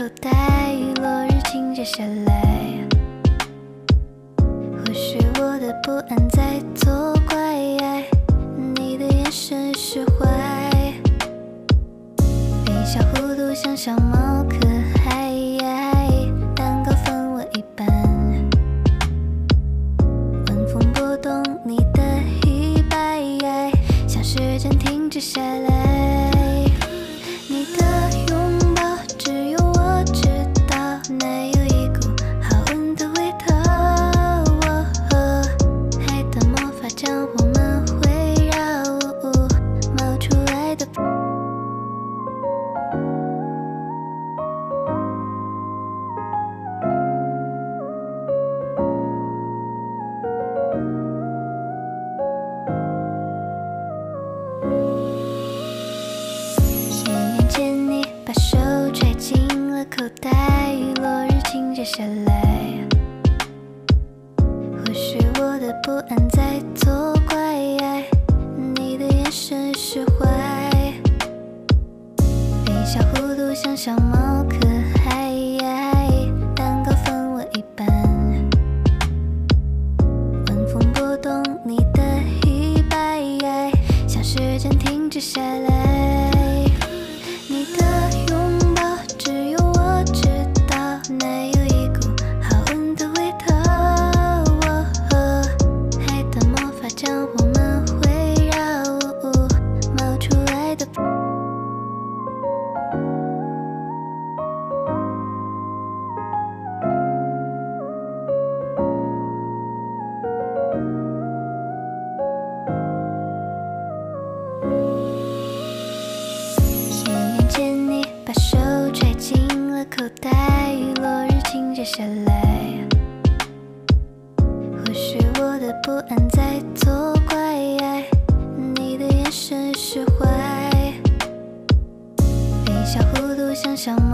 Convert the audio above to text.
口袋，落日倾泻下来。或许我的不安在作怪，你的眼神释怀，微笑弧度像小猫可爱，蛋糕分我一半，晚风拨动你的衣摆，像时间停止下来。你的拥抱只有我知道，那有一股好闻的味道，爱的魔法将我们围绕，冒出来的把手揣进了口袋，落日倾泻下来。或许我的不安在作怪，你的眼神释怀，微笑弧度像小猫可爱，蛋糕分我一半，晚风拨动你的衣摆，像时间停止下来。你的拥抱只有我知道，那有一股好闻的味道，爱的魔法将我们围绕，冒出来的把手揣进了口袋，落日倾泻下来。或许我的不安在作怪，你的眼神释怀，微笑弧度像小猫。